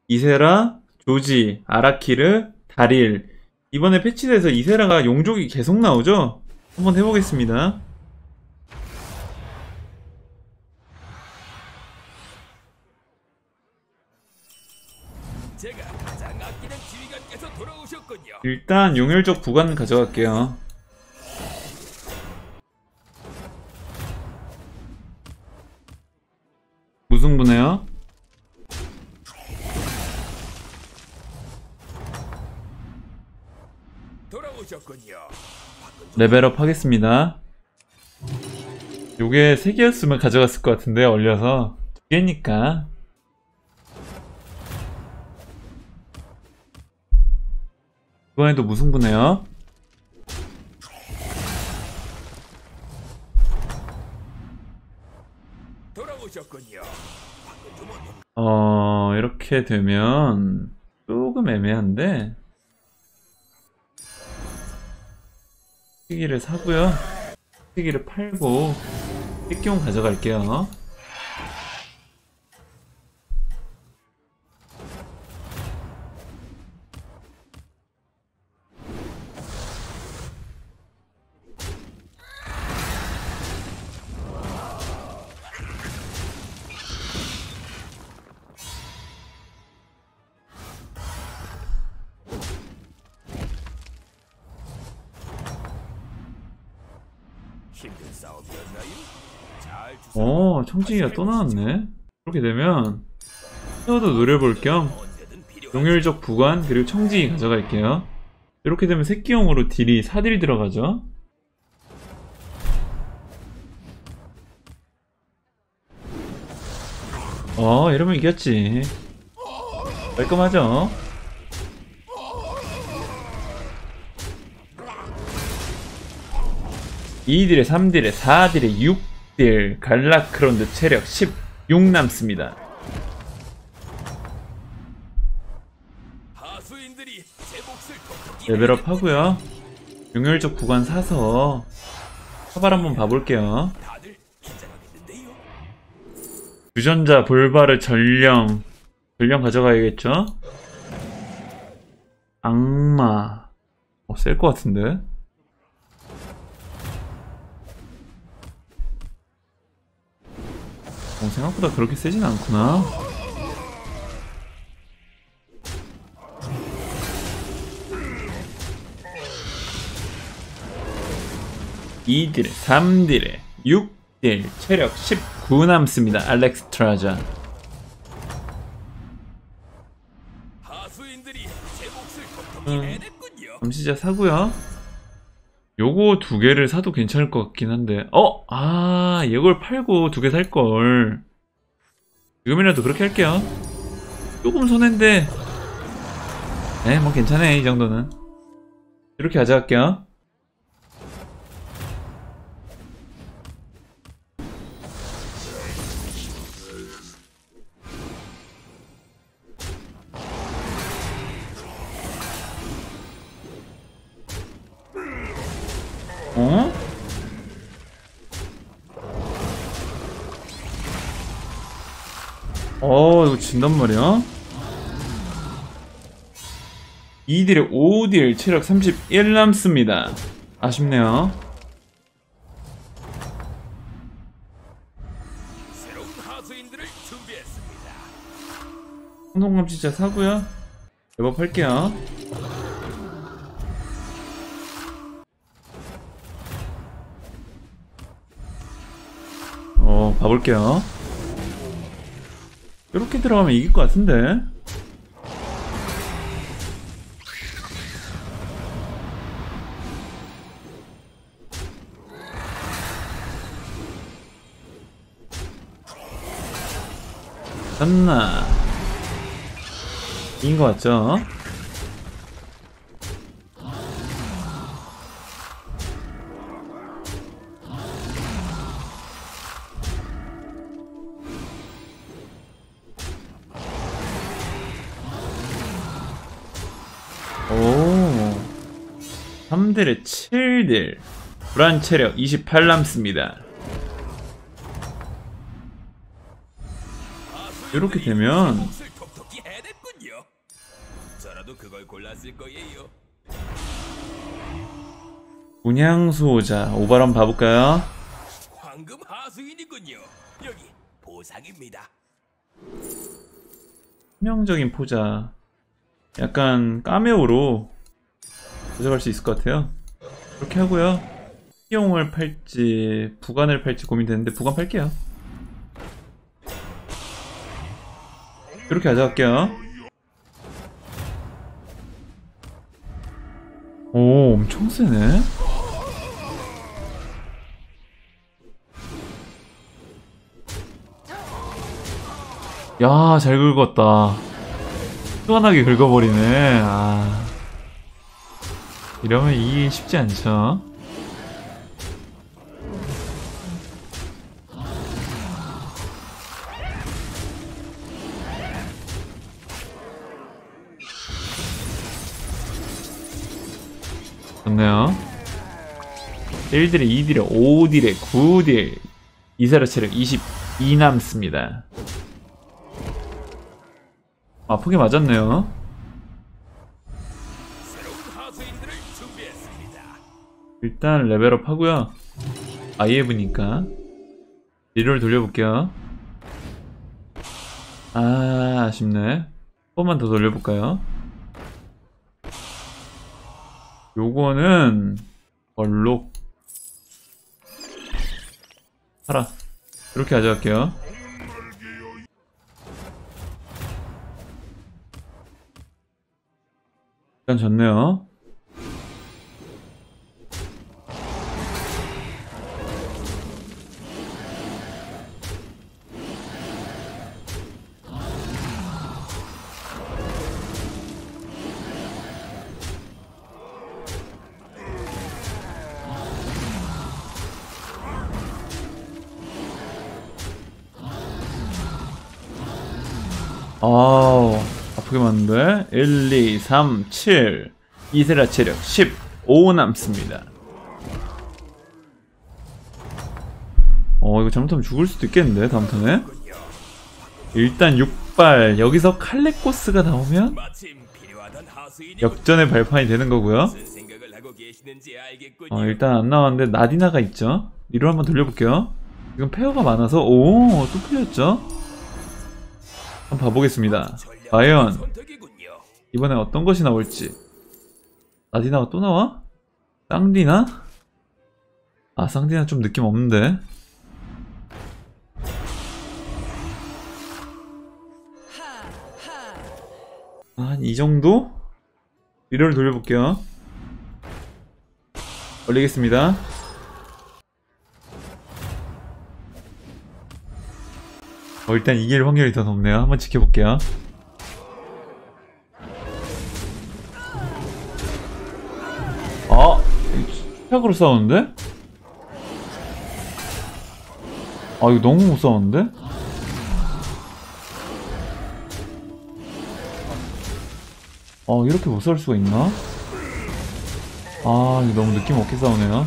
이세라, 조지, 아라키르, 다릴. 이번에 패치돼서 이세라가 용족이 계속 나오죠? 한번 해보겠습니다. 제가 가장 아끼는 지휘관께서 돌아오셨군요. 일단 용혈적 부관 가져갈게요. 무승부네요. 돌아오셨군요. 레벨업 하겠습니다. 요게 3개였으면 가져갔을 것 같은데 얼려서 2개니까 이번에도 무승부네요. 돌아오셨군요. 이렇게 되면 조금 애매한데 시기를 사고요. 시기를 팔고 택기용 가져갈게요. 힘든 싸움이었나요? 잘 주워. 청진이가 또 나왔네. 그렇게 되면 헤어도 노려볼 겸 용혈적 부관 그리고 청진이 가져갈게요. 이렇게 되면 새끼용으로 딜이 4딜 들어가죠. 이러면 이겼지. 깔끔하죠? 이딜에 3딜에 4딜에 6딜 갈라크론드 체력 16 남습니다. 하수인들이 제 몫을 톡톡히 레벨업 하고요. 용혈적 구간 사서 사발 한번 봐볼게요. 다들 긴장하겠는데요. 유전자 볼바르 전령 가져가야겠죠? 악마 셀 것 같은데? 생각보다 그렇게 세진 않구나. 이딜에 3딜에 6딜 체력 19 남습니다. 알렉스 트라자. 하수인들이 제 몫을 톡톡히 해냈군요. 감시자 사고요. 요거 2개를 사도 괜찮을 것 같긴 한데 이걸 팔고 2개 살걸. 지금이라도 그렇게 할게요. 조금 손해인데 뭐 괜찮아. 이 정도는 이렇게 가져갈게요. 이거 진단 말이야? 2딜에 5딜 체력 31 남습니다. 아쉽네요. 새로운 하수인들을 준비했습니다. 혼동감시자 사고요. 레벨업 할게요. 봐볼게요. 이렇게 들어가면 이길 것 같은데. 졌나? 이긴 것 같죠? 오, 3딜에 7딜 불안 체력 28 남습니다. 이렇게 되면 저라도 그걸 골랐을 거예요. 분향수호자 오바람 봐볼까요? 황금 하수인이군요. 여기 보상입니다. 치명적인 포자. 약간 까메오로 가져갈 수 있을 것 같아요. 그렇게 하고요. 피용을 팔지 부관을 팔지 고민되는데 부관 팔게요. 이렇게 가져갈게요. 오, 엄청 세네. 야, 잘 긁었다. 시원하게 긁어버리네. 아, 이러면 이기기 쉽지 않죠. 좋네요. 1딜에 2딜에 5딜에 9딜 이세라 체력 22 남습니다. 아프게 맞았네요. 새로운 하수인들을 준비했습니다. 일단 레벨업 하고요. 아이에브니까 리롤 돌려볼게요. 아, 아쉽네. 한 번만 더 돌려볼까요? 요거는 얼록 살아. 이렇게 가져갈게요. 일단 좋네요. 아우, 아프게 맞는데? 1, 2, 3, 7 이세라 체력 15 남습니다. 이거 잘못하면 죽을 수도 있겠는데 다음 턴에? 일단 6발 여기서 칼레코스가 나오면 마침 필요하던 하수인이 역전의 발판이 되는 거고요. 무슨 생각을 하고 계시는지 알겠군요. 일단 안 나왔는데 나디나가 있죠. 리롤 한번 돌려볼게요. 지금 페어가 많아서 또 풀렸죠? 한번 봐보겠습니다. 과연 선택이군요. 이번에 어떤 것이 나올지. 나디나가 또 나와? 쌍디나? 아, 쌍디나 좀 느낌 없는데. 한 이 정도? 리롤 돌려볼게요. 올리겠습니다. 일단 이길 확률이 더 높네요. 한번 지켜볼게요. 수작으로 싸우는데? 이거 너무 못 싸우는데? 이렇게 못 싸울 수가 있나? 이거 너무 느낌 없게 싸우네요.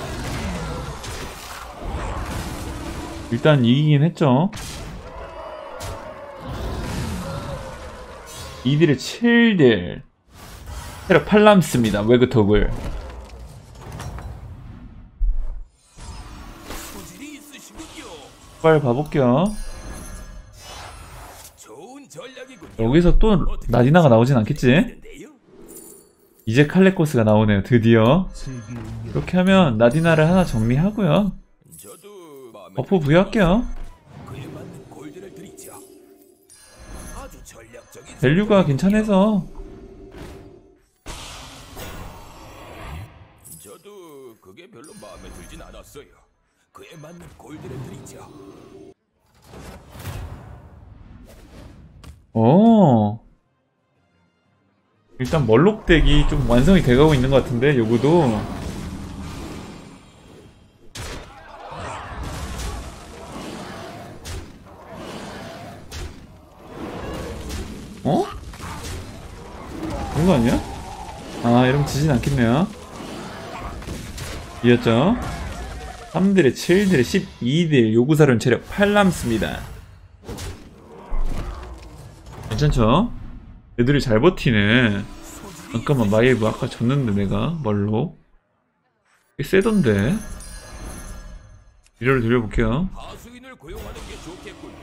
일단 이기긴 했죠. 2딜에 7딜 체력 8 남습니다. 외그톡을 소질이 있으시군요. 빨리 봐볼게요. 좋은 전략이군요. 여기서 또 나디나가 나오진 않겠지? 있는데요? 이제 칼레코스가 나오네요. 드디어. 이렇게 하면 나디나를 하나 정리하고요. 저도 마음에 버프 부여할게요. 그에 맞는 골드를 드리죠. 아주 전략적인 밸류가 괜찮아서. 저도 그게 별로 마음에 들진 않았어요. 그에 맞는 골드를 드리죠. 일단 멀록덱이 좀 완성이 돼가고 있는 것 같은데, 요거도. 그런 거 아니야? 이러면 지진 않겠네요. 이었죠? 3딜에 7딜에 12딜 요구사련 체력 8 남습니다. 괜찮죠? 애들이 잘 버티네. 잠깐만, 마이브 아까 졌는데 내가 뭘로? 꽤 세던데. 미래를 돌려볼게요. 하수인을 고용하는 게 좋겠군요.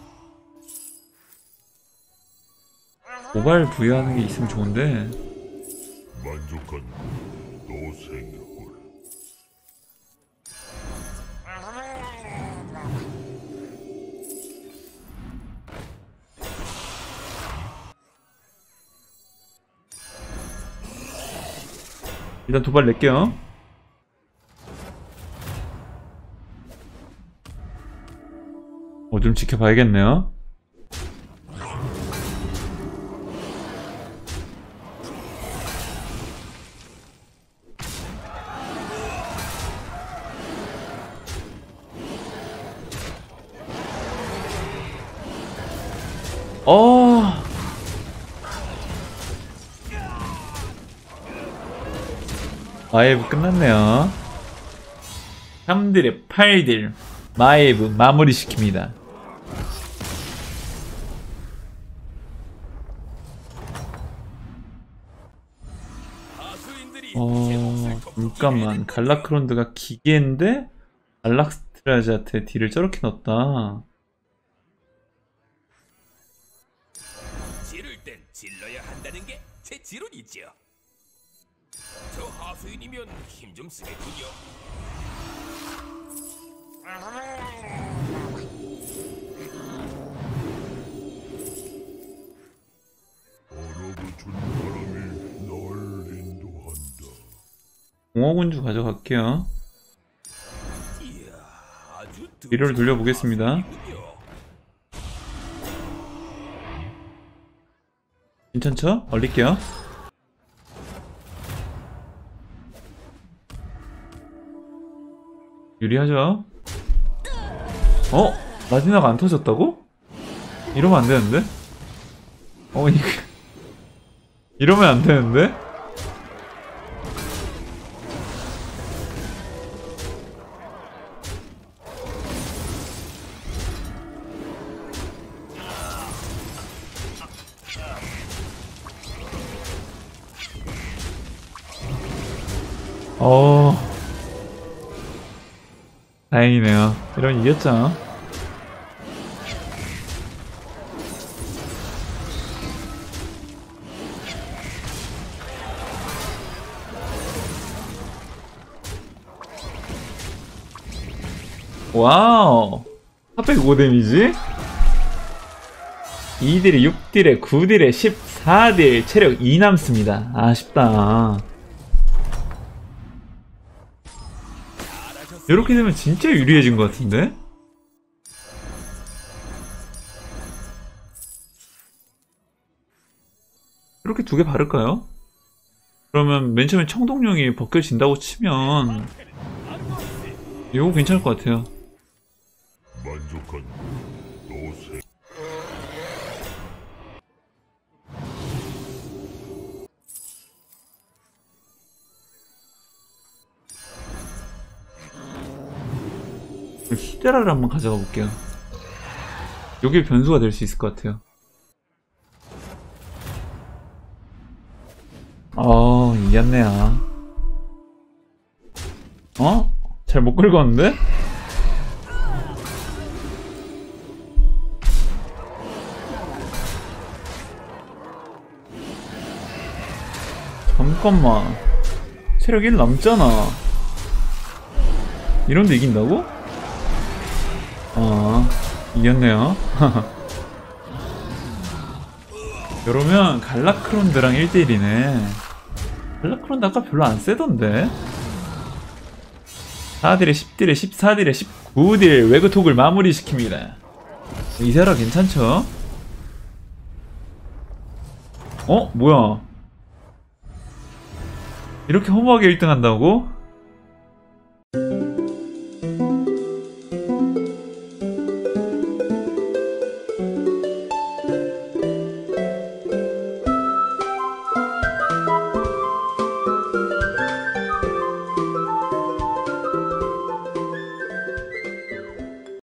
모발 부여하는 게 있으면 좋은데. 만족한 또 생겼군. 일단 도발 낼게요. 좀 지켜봐야겠네요. 마이브 끝났네요. 3딜에 8딜 마이브 마무리 시킵니다. 잠깐만, 갈라크론드가 기계인데 알락스트라즈한테 딜을 저렇게 넣었다. 지를 땐 질러야 한다는 게 제 지론이죠. 저 하수인이면 힘 좀 쓰겠군요. 얼어붙은 바람이 널 인도한다. 공허군주 가져갈게요. 이야, 아주 미러를 돌려보겠습니다. 하수인이군요. 괜찮죠? 얼릴게요. 유리하죠? 라디나가 안 터졌다고? 이러면 안 되는데? 이러면 안 되는데? 다행이네요. 이러면 이겼죠. 와우, 405 데미지? 2딜에 6딜에 9딜에 14딜, 체력 2 남습니다. 아쉽다. 이렇게 되면 진짜 유리해진 것 같은데? 이렇게 두 개 바를까요? 그러면 맨 처음에 청동령이 벗겨진다고 치면 이거 괜찮을 것 같아요. 만족한 또 생. 히데라를 한번 가져가 볼게요. 요게 변수가 될 수 있을 것 같아요. 이겼네요. 잘 못 긁었는데? 잠깐만, 체력 1 남잖아. 이런데 이긴다고? 이겼네요. 이러면 갈라크론드랑 1대1이네. 갈라크론드 아까 별로 안 세던데? 4딜에 10딜에 14딜에 19딜 외그톡을 마무리 시킵니다. 이세라 괜찮죠? 뭐야, 이렇게 허무하게 1등 한다고?